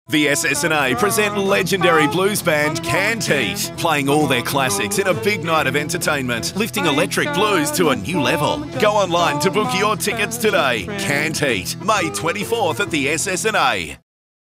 The SS&A present legendary blues band Canned Heat, playing all their classics in a big night of entertainment, lifting electric blues to a new level. Go online to book your tickets today. Canned Heat, May 24th at the SS&A.